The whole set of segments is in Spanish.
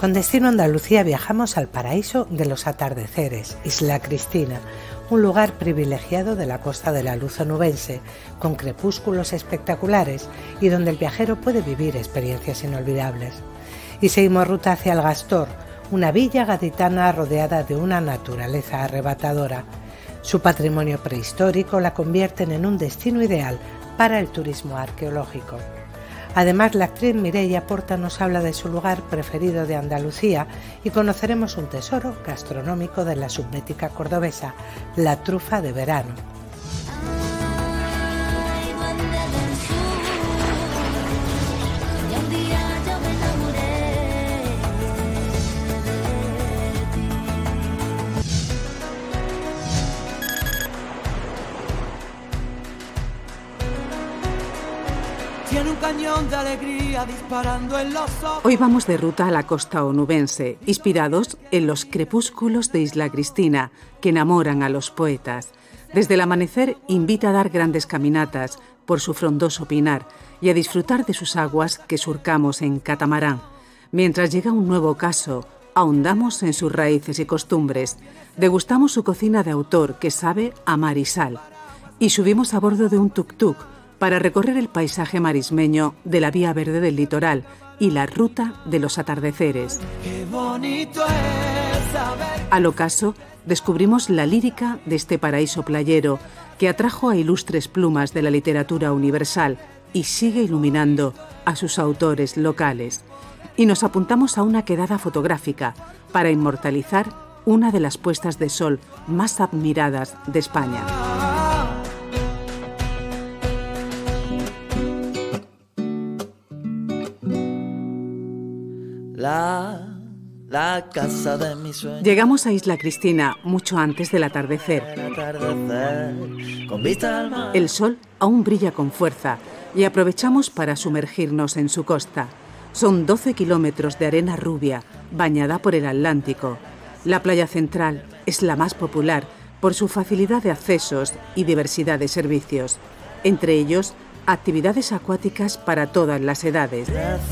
Con destino a Andalucía viajamos al paraíso de los atardeceres, Isla Cristina, un lugar privilegiado de la costa de la luz onubense, con crepúsculos espectaculares y donde el viajero puede vivir experiencias inolvidables. Y seguimos ruta hacia el Gastor, una villa gaditana rodeada de una naturaleza arrebatadora. Su patrimonio prehistórico la convierten en un destino ideal para el turismo arqueológico. Además, la actriz Mireia Porta nos habla de su lugar preferido de Andalucía y conoceremos un tesoro gastronómico de la subbética cordobesa, la trufa de verano. Hoy vamos de ruta a la costa onubense, inspirados en los crepúsculos de Isla Cristina, que enamoran a los poetas. Desde el amanecer invita a dar grandes caminatas por su frondoso pinar y a disfrutar de sus aguas que surcamos en catamarán. Mientras llega un nuevo ocaso, ahondamos en sus raíces y costumbres, degustamos su cocina de autor que sabe a mar y sal, y subimos a bordo de un tuk-tuk para recorrer el paisaje marismeño de la vía verde del litoral y la ruta de los atardeceres. Al ocaso, descubrimos la lírica de este paraíso playero que atrajo a ilustres plumas de la literatura universal y sigue iluminando a sus autores locales. Y nos apuntamos a una quedada fotográfica para inmortalizar una de las puestas de sol más admiradas de España. La casa de mis sueños. Llegamos a Isla Cristina mucho antes del atardecer. El sol aún brilla con fuerza y aprovechamos para sumergirnos en su costa. Son 12 kilómetros de arena rubia, bañada por el Atlántico. La playa central es la más popular por su facilidad de accesos y diversidad de servicios, entre ellos actividades acuáticas para todas las edades.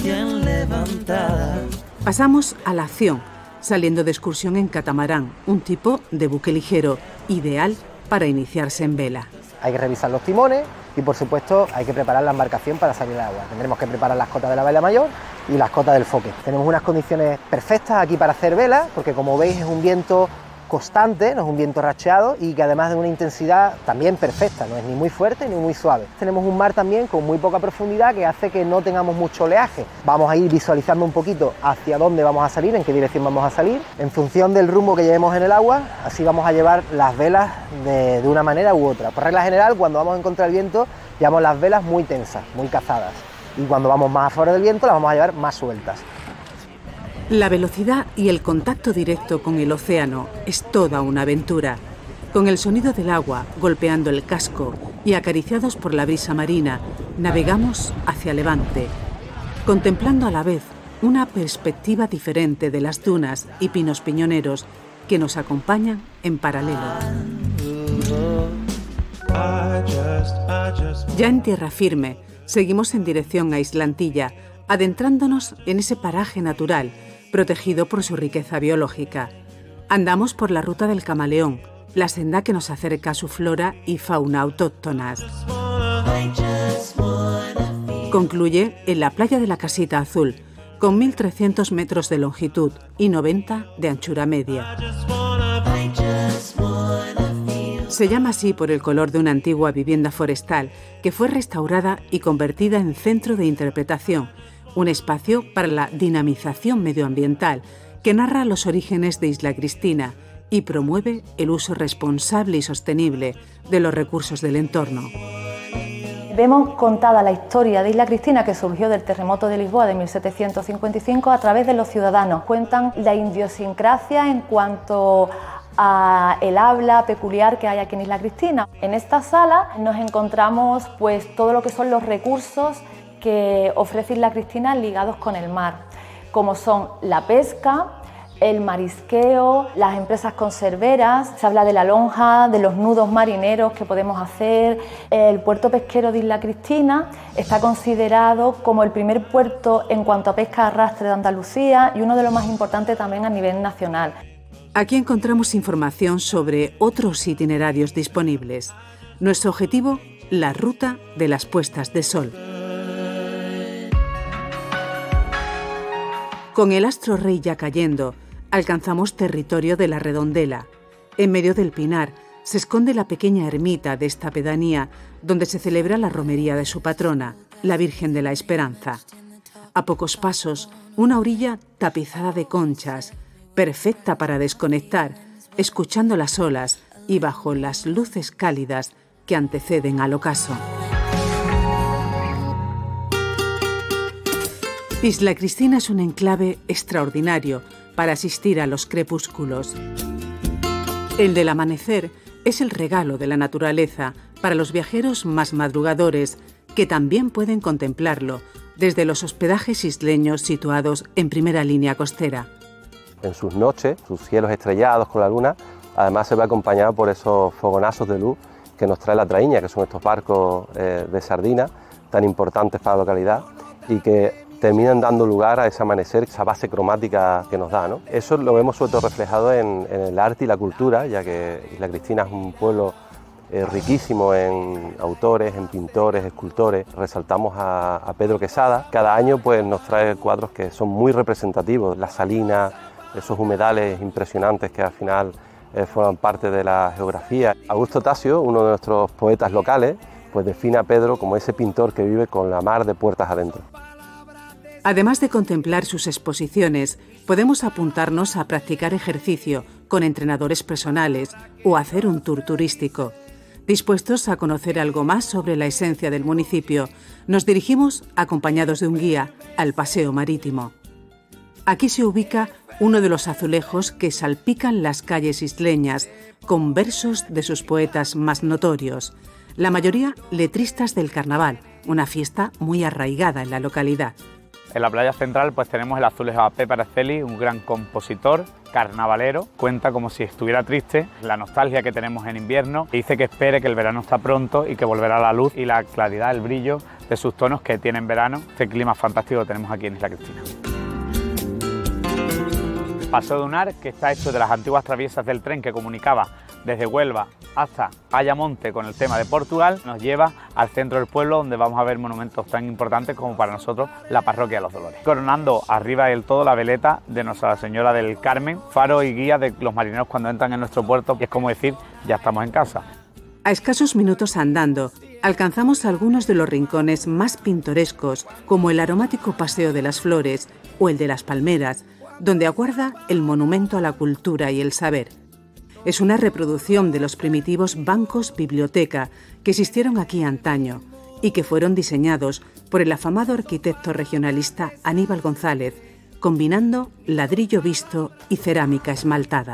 Pasamos a la acción, saliendo de excursión en catamarán, un tipo de buque ligero, ideal para iniciarse en vela. Hay que revisar los timones y, por supuesto, hay que preparar la embarcación para salir al agua. Tendremos que preparar las cotas de la vela mayor y las cotas del foque. Tenemos unas condiciones perfectas aquí para hacer vela, porque como veis es un viento constante, no es un viento racheado y que además de una intensidad también perfecta, no es ni muy fuerte ni muy suave. Tenemos un mar también con muy poca profundidad que hace que no tengamos mucho oleaje. Vamos a ir visualizando un poquito hacia dónde vamos a salir, en qué dirección vamos a salir. En función del rumbo que llevemos en el agua, así vamos a llevar las velas de una manera u otra. Por regla general, cuando vamos en contra del viento, llevamos las velas muy tensas, muy cazadas. Y cuando vamos más a favor del viento, las vamos a llevar más sueltas. La velocidad y el contacto directo con el océano es toda una aventura. Con el sonido del agua golpeando el casco y acariciados por la brisa marina, navegamos hacia Levante, contemplando a la vez una perspectiva diferente de las dunas y pinos piñoneros que nos acompañan en paralelo. Ya en tierra firme, seguimos en dirección a Islantilla, adentrándonos en ese paraje natural protegido por su riqueza biológica. Andamos por la ruta del camaleón, la senda que nos acerca a su flora y fauna autóctonas. Concluye en la playa de la Casita Azul, con 1.300 metros de longitud y 90 de anchura media. Se llama así por el color de una antigua vivienda forestal que fue restaurada y convertida en centro de interpretación, un espacio para la dinamización medioambiental que narra los orígenes de Isla Cristina y promueve el uso responsable y sostenible de los recursos del entorno. Vemos contada la historia de Isla Cristina, que surgió del terremoto de Lisboa de 1755 a través de los ciudadanos. Cuentan la idiosincrasia en cuanto a el habla peculiar que hay aquí en Isla Cristina. En esta sala nos encontramos pues todo lo que son los recursos que ofrece Isla Cristina ligados con el mar, como son la pesca, el marisqueo, las empresas conserveras, se habla de la lonja, de los nudos marineros que podemos hacer. El puerto pesquero de Isla Cristina está considerado como el primer puerto en cuanto a pesca a arrastre de Andalucía y uno de los más importantes también a nivel nacional. Aquí encontramos información sobre otros itinerarios disponibles. Nuestro objetivo, la ruta de las puestas de sol. Con el astro rey ya cayendo, alcanzamos territorio de la Redondela. En medio del Pinar se esconde la pequeña ermita de esta pedanía donde se celebra la romería de su patrona, la Virgen de la Esperanza. A pocos pasos, una orilla tapizada de conchas, perfecta para desconectar, escuchando las olas y bajo las luces cálidas que anteceden al ocaso. Isla Cristina es un enclave extraordinario para asistir a los crepúsculos. El del amanecer es el regalo de la naturaleza para los viajeros más madrugadores, que también pueden contemplarlo desde los hospedajes isleños situados en primera línea costera. En sus noches, sus cielos estrellados con la luna, además se ve acompañado por esos fogonazos de luz que nos trae la traíña, que son estos barcos de sardina tan importantes para la localidad y que terminan dando lugar a ese amanecer, esa base cromática que nos da, ¿no? Eso lo vemos sobre todo reflejado en el arte y la cultura, ya que Isla Cristina es un pueblo riquísimo en autores, en pintores, escultores. Resaltamos a Pedro Quesada. Cada año pues, nos trae cuadros que son muy representativos, las salinas, esos humedales impresionantes que al final forman parte de la geografía. Augusto Tasio, uno de nuestros poetas locales, pues define a Pedro como ese pintor que vive con la mar de puertas adentro. Además de contemplar sus exposiciones, podemos apuntarnos a practicar ejercicio con entrenadores personales o hacer un tour turístico. Dispuestos a conocer algo más sobre la esencia del municipio, nos dirigimos, acompañados de un guía, al paseo marítimo. Aquí se ubica uno de los azulejos que salpican las calles isleñas, con versos de sus poetas más notorios, la mayoría letristas del carnaval, una fiesta muy arraigada en la localidad. En la playa central pues tenemos el azulejo a Pepe Araceli, un gran compositor, carnavalero. Cuenta como si estuviera triste, la nostalgia que tenemos en invierno. Dice que espere que el verano está pronto y que volverá la luz y la claridad, el brillo de sus tonos que tiene en verano. Este clima fantástico que tenemos aquí en Isla Cristina. Paseo de Unar, que está hecho de las antiguas traviesas del tren que comunicaba desde Huelva hasta Ayamonte con el tema de Portugal, nos lleva al centro del pueblo, donde vamos a ver monumentos tan importantes como para nosotros la Parroquia de los Dolores. Coronando arriba del todo la veleta de Nuestra Señora del Carmen, faro y guía de los marineros cuando entran en nuestro puerto, y es como decir, ya estamos en casa. A escasos minutos andando, alcanzamos algunos de los rincones más pintorescos, como el aromático Paseo de las Flores o el de las Palmeras, donde aguarda el monumento a la cultura y el saber. Es una reproducción de los primitivos bancos biblioteca que existieron aquí antaño y que fueron diseñados por el afamado arquitecto regionalista Aníbal González, combinando ladrillo visto y cerámica esmaltada.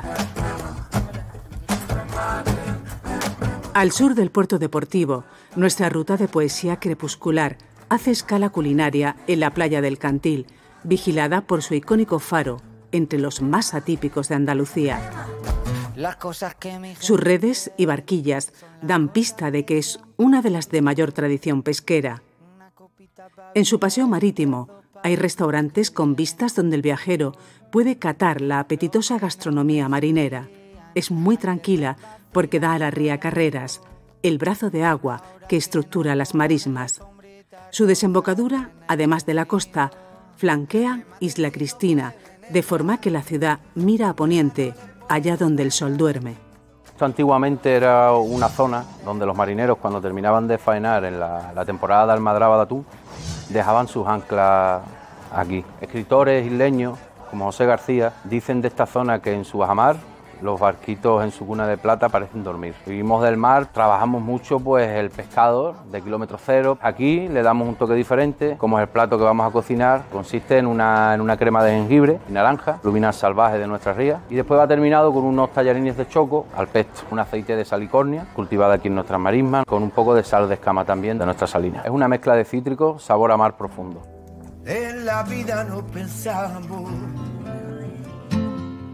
Al sur del puerto deportivo, nuestra ruta de poesía crepuscular hace escala culinaria en la playa del Cantil, vigilada por su icónico faro, entre los más atípicos de Andalucía. Sus redes y barquillas dan pista de que es una de las de mayor tradición pesquera. En su paseo marítimo hay restaurantes con vistas donde el viajero puede catar la apetitosa gastronomía marinera. Es muy tranquila porque da a la ría Carreras, el brazo de agua que estructura las marismas. Su desembocadura, además de la costa, flanquea Isla Cristina, de forma que la ciudad mira a poniente, allá donde el sol duerme. Esto antiguamente era una zona donde los marineros, cuando terminaban de faenar en la temporada de almadraba de atún, dejaban sus anclas aquí. Escritores isleños, como José García, dicen de esta zona que en su bajamar los barquitos en su cuna de plata parecen dormir. Vivimos del mar, trabajamos mucho pues el pescado de kilómetro cero. Aquí le damos un toque diferente, como es el plato que vamos a cocinar. Consiste en una crema de jengibre y naranja, luminas salvajes de nuestras rías, y después va terminado con unos tallarines de choco al pesto, un aceite de salicornia cultivada aquí en nuestras marismas, con un poco de sal de escama también de nuestra salina. Es una mezcla de cítricos, sabor a mar profundo. En la vida no pensamos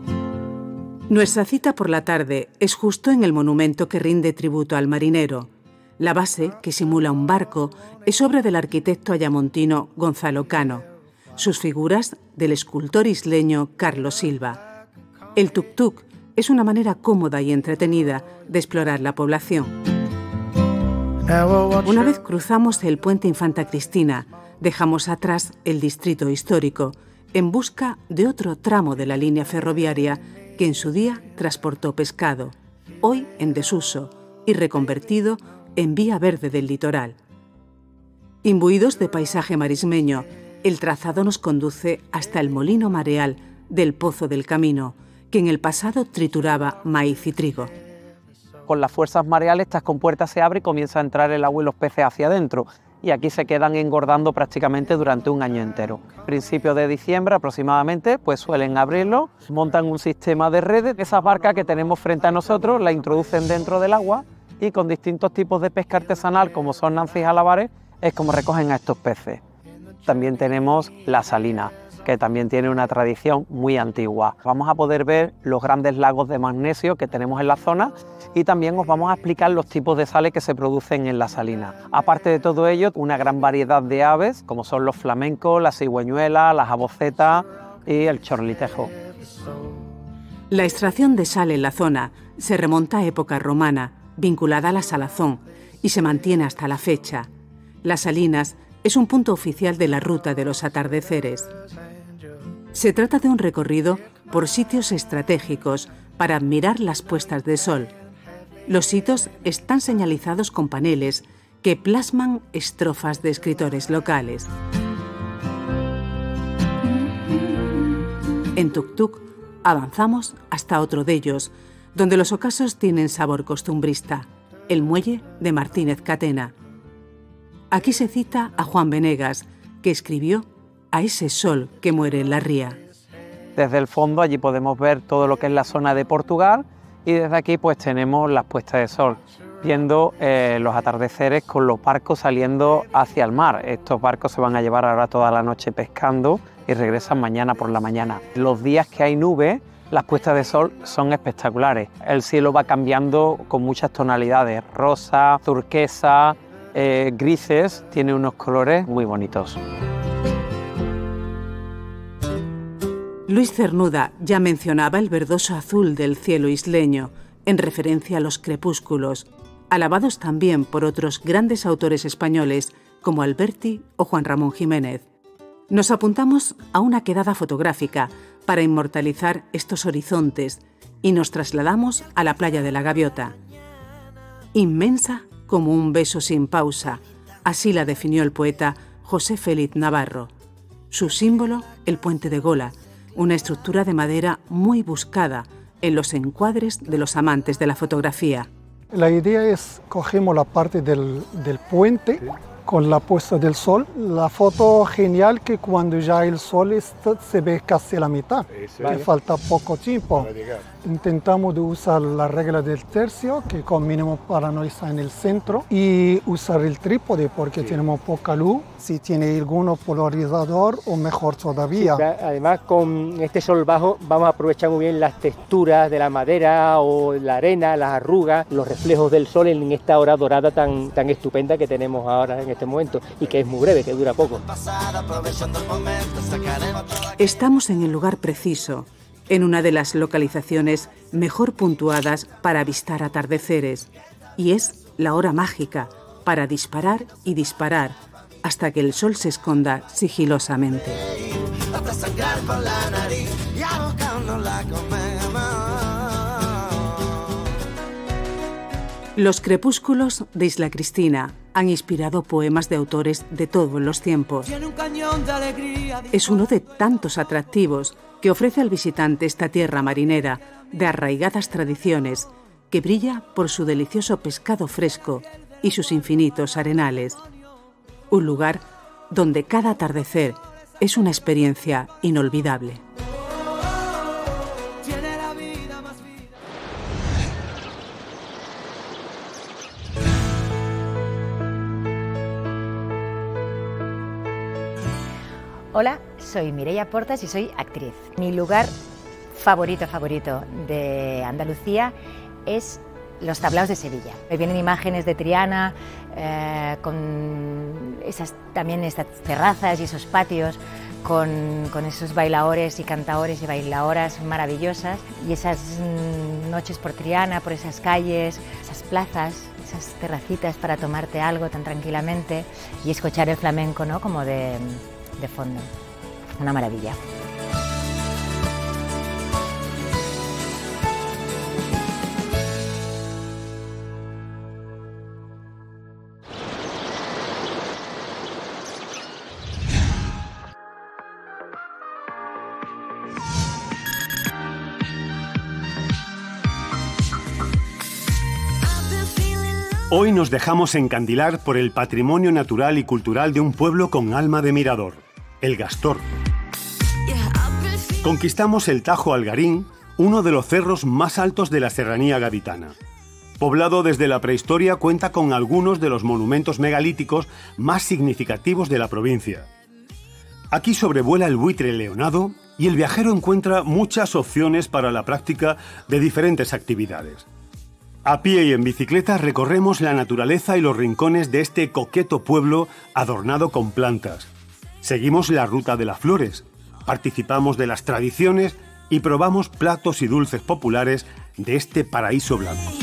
Nuestra cita por la tarde es justo en el monumento que rinde tributo al marinero. La base, que simula un barco, es obra del arquitecto ayamontino Gonzalo Cano. Sus figuras del escultor isleño Carlos Silva. El tuk-tuk es una manera cómoda y entretenida de explorar la población. Una vez cruzamos el puente Infanta Cristina, dejamos atrás el distrito histórico en busca de otro tramo de la línea ferroviaria que en su día transportó pescado, hoy en desuso y reconvertido en vía verde del litoral. Imbuidos de paisaje marismeño, el trazado nos conduce hasta el molino mareal del Pozo del Camino, que en el pasado trituraba maíz y trigo. Con las fuerzas mareales estas compuertas se abren y comienza a entrar el agua y los peces hacia adentro, y aquí se quedan engordando prácticamente durante un año entero. Principios de diciembre aproximadamente, pues suelen abrirlo, montan un sistema de redes. Esas barcas que tenemos frente a nosotros la introducen dentro del agua y con distintos tipos de pesca artesanal, como son nancis y alabares, es como recogen a estos peces. También tenemos la salina, que también tiene una tradición muy antigua. Vamos a poder ver los grandes lagos de magnesio que tenemos en la zona y también os vamos a explicar los tipos de sales que se producen en la salina. Aparte de todo ello, una gran variedad de aves, como son los flamencos, las cigüeñuelas, las abocetas y el chorlitejo. La extracción de sal en la zona se remonta a época romana, vinculada a la salazón, y se mantiene hasta la fecha. Las Salinas es un punto oficial de la ruta de los atardeceres. Se trata de un recorrido por sitios estratégicos para admirar las puestas de sol. Los sitios están señalizados con paneles que plasman estrofas de escritores locales. En tuk-tuk avanzamos hasta otro de ellos, donde los ocasos tienen sabor costumbrista, el muelle de Martínez Catena. Aquí se cita a Juan Venegas, que escribió A ese sol que muere en la ría. Desde el fondo allí podemos ver todo lo que es la zona de Portugal y desde aquí pues tenemos las puestas de sol, viendo los atardeceres con los barcos saliendo hacia el mar. Estos barcos se van a llevar ahora toda la noche pescando y regresan mañana por la mañana. Los días que hay nubes, las puestas de sol son espectaculares. El cielo va cambiando con muchas tonalidades, rosa, turquesa, grises, tiene unos colores muy bonitos. Luis Cernuda ya mencionaba el verdoso azul del cielo isleño, en referencia a los crepúsculos, alabados también por otros grandes autores españoles como Alberti o Juan Ramón Jiménez. Nos apuntamos a una quedada fotográfica para inmortalizar estos horizontes y nos trasladamos a la playa de la Gaviota. Inmensa como un beso sin pausa, así la definió el poeta José Félix Navarro. Su símbolo, el puente de Gola, una estructura de madera muy buscada en los encuadres de los amantes de la fotografía. La idea es, cogemos la parte del puente con la puesta del sol. La foto genial que cuando ya el sol se ve casi a la mitad, que falta poco tiempo. Intentamos de usar la regla del tercio, que con mínimo paranoia está en el centro, y usar el trípode porque tenemos poca luz. Si tiene algún polarizador, o mejor todavía. Sí, además, con este sol bajo vamos a aprovechar muy bien las texturas de la madera o la arena, las arrugas, los reflejos del sol en esta hora dorada tan estupenda que tenemos ahora en este momento y que es muy breve, que dura poco. Estamos en el lugar preciso, en una de las localizaciones mejor puntuadas para avistar atardeceres, y es la hora mágica para disparar y disparar hasta que el sol se esconda sigilosamente. Los crepúsculos de Isla Cristina han inspirado poemas de autores de todos los tiempos. Es uno de tantos atractivos que ofrece al visitante esta tierra marinera de arraigadas tradiciones que brilla por su delicioso pescado fresco y sus infinitos arenales. Un lugar donde cada atardecer es una experiencia inolvidable. Hola, soy Mireia Portas y soy actriz. Mi lugar favorito de Andalucía es los tablaos de Sevilla. Me vienen imágenes de Triana con también estas terrazas y esos patios con esos bailaores y cantaores y bailaoras maravillosas, y esas noches por Triana, por esas calles, esas plazas, esas terracitas para tomarte algo tan tranquilamente y escuchar el flamenco, ¿no?, como de fondo. Una maravilla. Hoy nos dejamos encandilar por el patrimonio natural y cultural de un pueblo con alma de mirador, el Gastor. Conquistamos el Tajo Algarín, uno de los cerros más altos de la serranía gaditana. Poblado desde la prehistoria, cuenta con algunos de los monumentos megalíticos más significativos de la provincia. Aquí sobrevuela el buitre leonado y el viajero encuentra muchas opciones para la práctica de diferentes actividades. A pie y en bicicleta recorremos la naturaleza y los rincones de este coqueto pueblo adornado con plantas. Seguimos la ruta de las flores, participamos de las tradiciones y probamos platos y dulces populares de este paraíso blanco.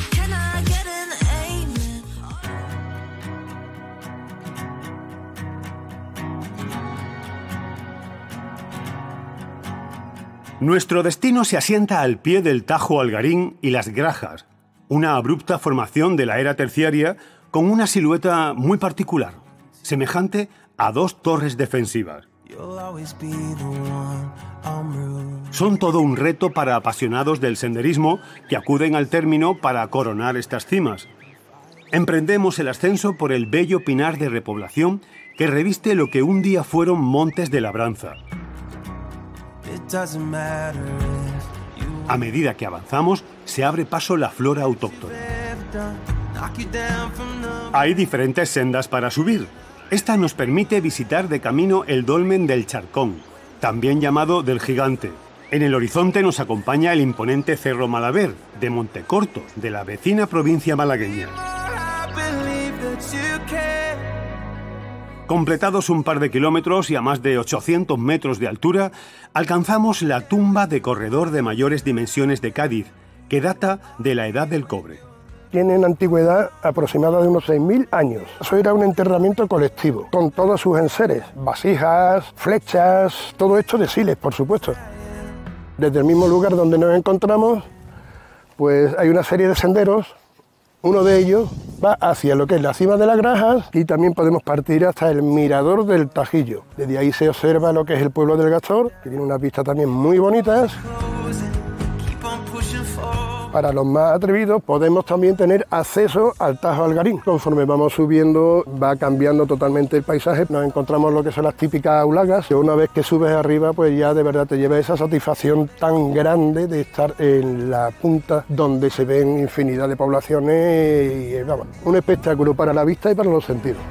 Nuestro destino se asienta al pie del Tajo Algarín y Las Grajas, una abrupta formación de la era terciaria con una silueta muy particular, semejante a dos torres defensivas. Son todo un reto para apasionados del senderismo que acuden al término para coronar estas cimas. Emprendemos el ascenso por el bello pinar de repoblación que reviste lo que un día fueron montes de labranza. A medida que avanzamos, se abre paso la flora autóctona. Hay diferentes sendas para subir. Esta nos permite visitar de camino el dolmen del Charcón, también llamado del Gigante. En el horizonte nos acompaña el imponente Cerro Malaver, de Montecorto, de la vecina provincia malagueña. Completados un par de kilómetros y a más de 800 metros de altura, alcanzamos la tumba de corredor de mayores dimensiones de Cádiz, que data de la Edad del Cobre. Tiene una antigüedad aproximada de unos 6.000 años. Eso era un enterramiento colectivo, con todos sus enseres, vasijas, flechas, todo hecho de siles, por supuesto. Desde el mismo lugar donde nos encontramos, pues hay una serie de senderos. Uno de ellos va hacia lo que es la cima de las Grajas y también podemos partir hasta el mirador del Tajillo. Desde ahí se observa lo que es el pueblo del Gastor, que tiene unas vistas también muy bonitas. Para los más atrevidos podemos también tener acceso al Tajo Algarín. Conforme vamos subiendo va cambiando totalmente el paisaje. Nos encontramos lo que son las típicas aulagas. Y una vez que subes arriba pues ya de verdad te lleva esa satisfacción tan grande de estar en la punta donde se ven infinidad de poblaciones y vamos, un espectáculo para la vista y para los sentidos.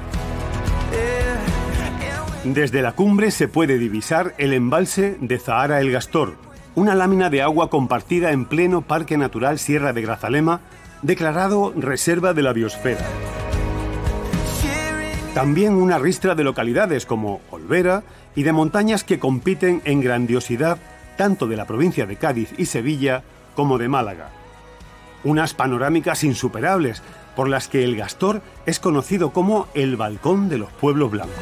Desde la cumbre se puede divisar el embalse de Zahara el Gastor, una lámina de agua compartida en pleno Parque Natural Sierra de Grazalema, declarado Reserva de la Biosfera. También una ristra de localidades como Olvera y de montañas que compiten en grandiosidad tanto de la provincia de Cádiz y Sevilla como de Málaga. Unas panorámicas insuperables por las que el Gastor es conocido como el balcón de los pueblos blancos.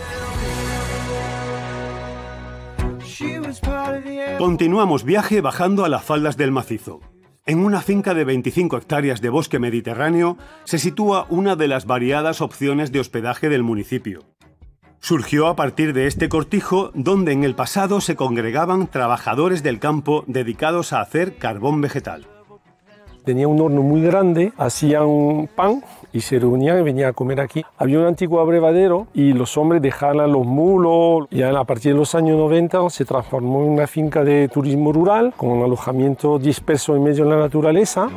Continuamos viaje bajando a las faldas del macizo. En una finca de 25 hectáreas de bosque mediterráneo se sitúa una de las variadas opciones de hospedaje del municipio. Surgió a partir de este cortijo donde en el pasado se congregaban trabajadores del campo dedicados a hacer carbón vegetal. Tenía un horno muy grande, hacían pan y se reunían y venían a comer aquí. Había un antiguo abrevadero y los hombres dejaban los mulos. Ya a partir de los años 90 se transformó en una finca de turismo rural con un alojamiento disperso en medio de la naturaleza.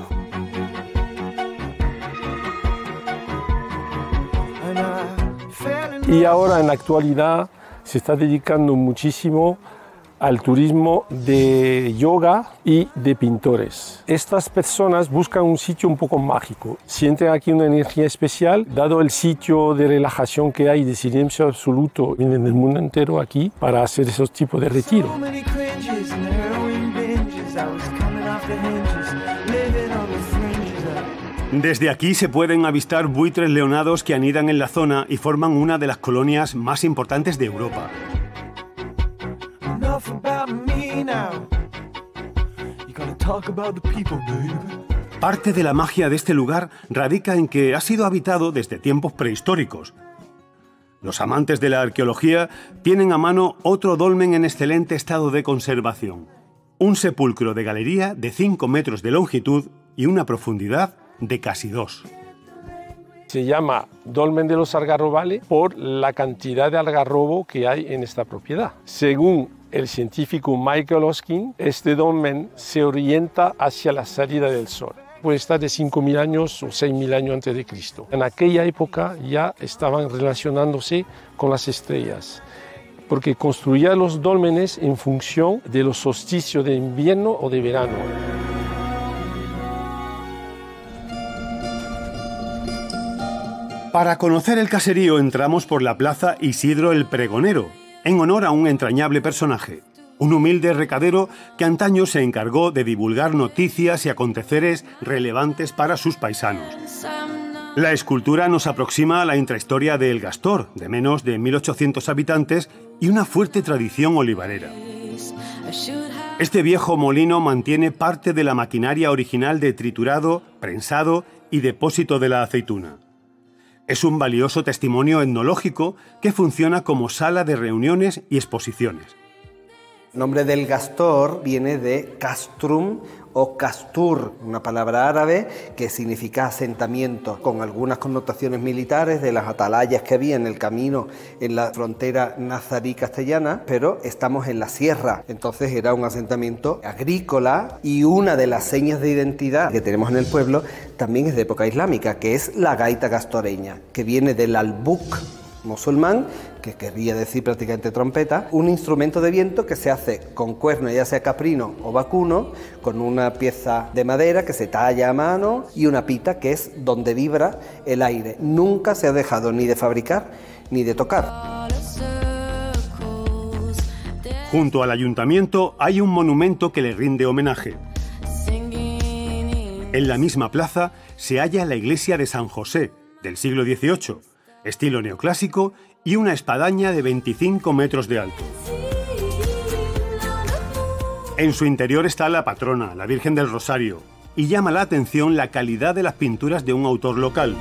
Y ahora en la actualidad se está dedicando muchísimo al turismo de yoga y de pintores. Estas personas buscan un sitio un poco mágico, sienten aquí una energía especial, dado el sitio de relajación que hay, de silencio absoluto, vienen del mundo entero aquí para hacer esos tipos de retiro. Desde aquí se pueden avistar buitres leonados que anidan en la zona y forman una de las colonias más importantes de Europa. Parte de la magia de este lugar radica en que ha sido habitado desde tiempos prehistóricos. Los amantes de la arqueología tienen a mano otro dolmen en excelente estado de conservación. Un sepulcro de galería de 5 metros de longitud y una profundidad de casi 2. Se llama Dolmen de los Algarrobales por la cantidad de algarrobo que hay en esta propiedad. Según el científico Michael Hoskin, este dolmen se orienta hacia la salida del sol. Puede estar de 5.000 años o 6.000 años antes de Cristo. En aquella época ya estaban relacionándose con las estrellas, porque construían los dólmenes en función de los solsticios de invierno o de verano. Para conocer el caserío entramos por la plaza Isidro el Pregonero, en honor a un entrañable personaje, un humilde recadero que antaño se encargó de divulgar noticias y aconteceres relevantes para sus paisanos. La escultura nos aproxima a la intrahistoria de El Gastor, de menos de 1.800 habitantes y una fuerte tradición olivarera. Este viejo molino mantiene parte de la maquinaria original de triturado, prensado y depósito de la aceituna. Es un valioso testimonio etnológico que funciona como sala de reuniones y exposiciones. El nombre del Gastor viene de castrum o castur, una palabra árabe que significa asentamiento, con algunas connotaciones militares de las atalayas que había en el camino en la frontera nazarí-castellana, pero estamos en la sierra, entonces era un asentamiento agrícola y una de las señas de identidad que tenemos en el pueblo también es de época islámica, que es la gaita gastoreña, que viene del albuk musulmán, que querría decir prácticamente trompeta, un instrumento de viento que se hace con cuerno, ya sea caprino o vacuno, con una pieza de madera que se talla a mano y una pita que es donde vibra el aire. Nunca se ha dejado ni de fabricar ni de tocar. Junto al ayuntamiento hay un monumento que le rinde homenaje. En la misma plaza se halla la iglesia de San José, del siglo XVIII, estilo neoclásico, y una espadaña de 25 metros de alto. En su interior está la patrona, la Virgen del Rosario, y llama la atención la calidad de las pinturas de un autor local.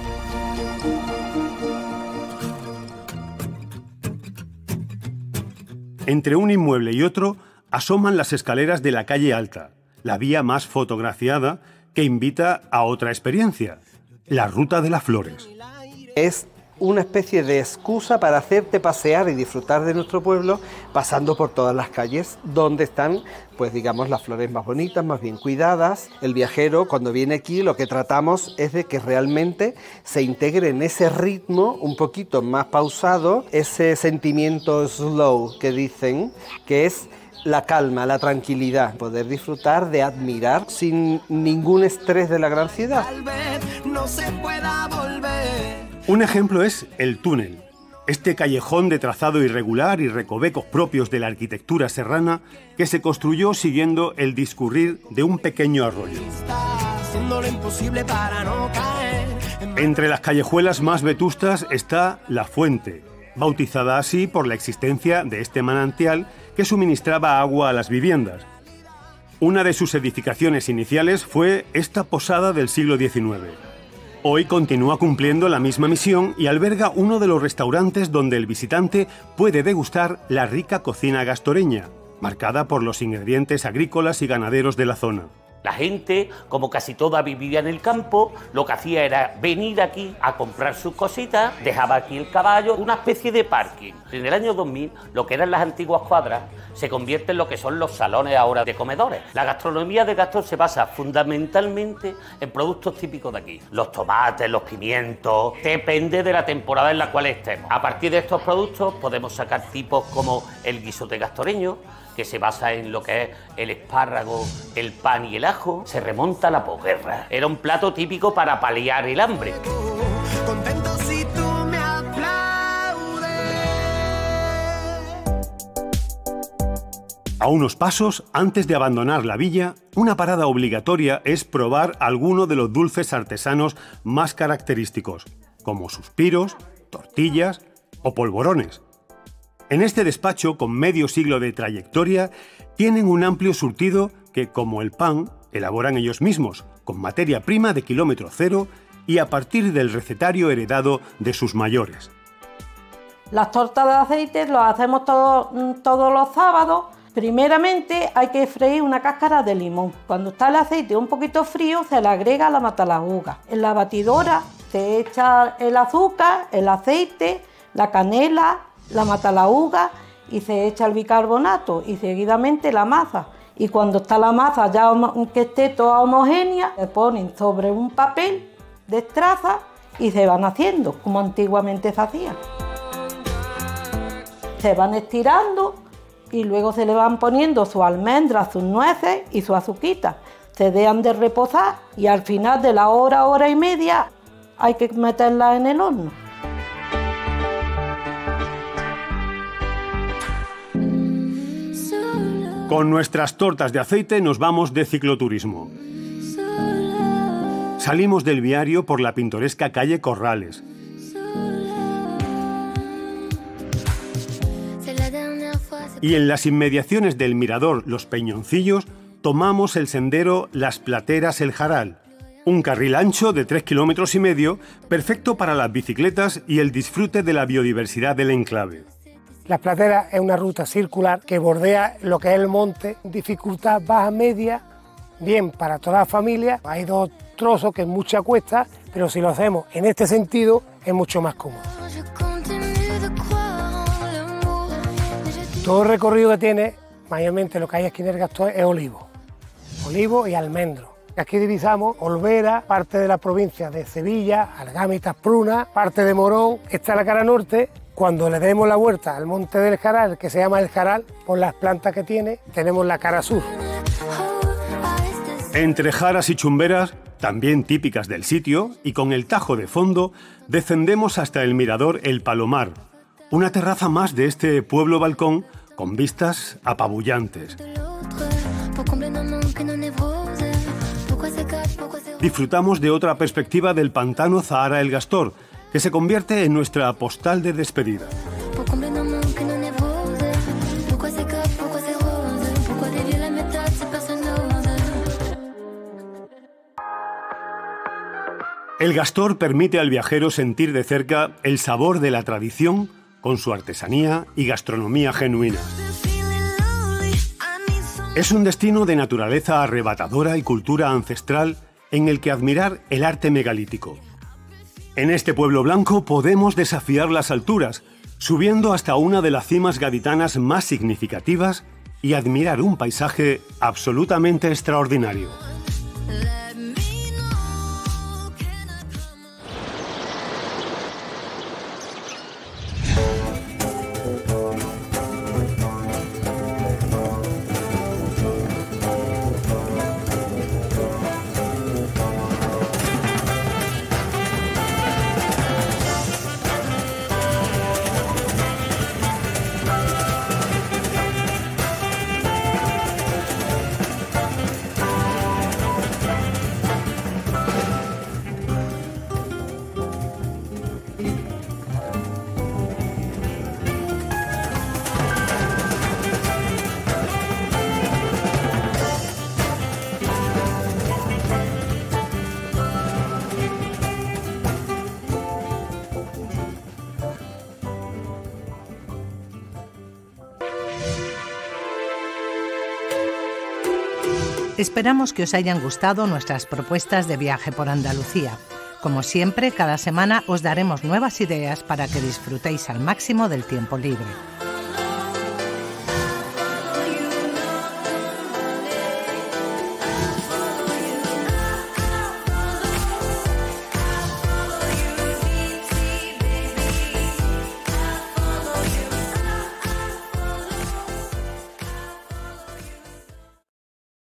Entre un inmueble y otro asoman las escaleras de la calle Alta, la vía más fotografiada que invita a otra experiencia, la Ruta de las Flores. Es una especie de excusa para hacerte pasear y disfrutar de nuestro pueblo pasando por todas las calles donde están, pues digamos, las flores más bonitas, más bien cuidadas. El viajero cuando viene aquí lo que tratamos es de que realmente se integre en ese ritmo un poquito más pausado, ese sentimiento slow que dicen, que es la calma, la tranquilidad, poder disfrutar de admirar sin ningún estrés de la gran ciudad. Tal vez no se pueda volver. Un ejemplo es el túnel, este callejón de trazado irregular y recovecos propios de la arquitectura serrana que se construyó siguiendo el discurrir de un pequeño arroyo. Entre las callejuelas más vetustas está La Fuente, bautizada así por la existencia de este manantial que suministraba agua a las viviendas. Una de sus edificaciones iniciales fue esta posada del siglo XIX. Hoy continúa cumpliendo la misma misión y alberga uno de los restaurantes donde el visitante puede degustar la rica cocina gastoreña, marcada por los ingredientes agrícolas y ganaderos de la zona. La gente, como casi toda vivía en el campo, lo que hacía era venir aquí a comprar sus cositas, dejaba aquí el caballo, una especie de parking. En el año 2000, lo que eran las antiguas cuadras se convierte en lo que son los salones ahora de comedores. La gastronomía de Gastor se basa fundamentalmente en productos típicos de aquí. Los tomates, los pimientos, depende de la temporada en la cual estemos. A partir de estos productos podemos sacar tipos como el guisote gastoreño, que se basa en lo que es el espárrago, el pan y el ajo. Se remonta a la posguerra. Era un plato típico para paliar el hambre. Contento si tú me aplaudes. A unos pasos, antes de abandonar la villa, una parada obligatoria es probar alguno de los dulces artesanos más característicos, como suspiros, tortillas o polvorones. En este despacho, con medio siglo de trayectoria, tienen un amplio surtido que, como el pan, elaboran ellos mismos, con materia prima de kilómetro cero y a partir del recetario heredado de sus mayores. Las tortas de aceite las hacemos todos los sábados. Primeramente hay que freír una cáscara de limón. Cuando está el aceite un poquito frío, se le agrega la matalaguga. En la batidora se echa el azúcar, el aceite, la canela, la matalaguga y se echa el bicarbonato y seguidamente la masa. Y cuando está la masa ya que esté toda homogénea, se ponen sobre un papel de estraza y se van haciendo como antiguamente se hacía. Se van estirando y luego se le van poniendo sus almendras, sus nueces y su azuquita. Se dejan de reposar y al final de la hora y media hay que meterla en el horno. Con nuestras tortas de aceite nos vamos de cicloturismo. Salimos del viario por la pintoresca calle Corrales. Y en las inmediaciones del mirador Los Peñoncillos tomamos el sendero Las Plateras El Jaral, un carril ancho de 3,5 kilómetros, perfecto para las bicicletas y el disfrute de la biodiversidad del enclave. Las Plateras es una ruta circular que bordea lo que es el monte, dificultad baja media, bien para toda la familia. Hay 2 trozos que es mucha cuesta, pero si lo hacemos en este sentido es mucho más cómodo. Todo el recorrido que tiene, mayormente lo que hay aquí en el Gastor es olivo y almendro. Aquí divisamos Olvera, parte de la provincia de Sevilla, Algámitas, Pruna, parte de Morón. Esta es la cara norte. Cuando le demos la vuelta al monte del Jaral, que se llama el Jaral, por las plantas que tiene, tenemos la cara sur. Entre jaras y chumberas, también típicas del sitio, y con el Tajo de fondo, descendemos hasta el mirador El Palomar, una terraza más de este pueblo balcón con vistas apabullantes. Disfrutamos de otra perspectiva del pantano Zahara El Gastor, que se convierte en nuestra postal de despedida. El Gastor permite al viajero sentir de cerca el sabor de la tradición con su artesanía y gastronomía genuina. Es un destino de naturaleza arrebatadora y cultura ancestral en el que admirar el arte megalítico. En este pueblo blanco podemos desafiar las alturas, subiendo hasta una de las cimas gaditanas más significativas y admirar un paisaje absolutamente extraordinario. Esperamos que os hayan gustado nuestras propuestas de viaje por Andalucía. Como siempre, cada semana os daremos nuevas ideas para que disfrutéis al máximo del tiempo libre.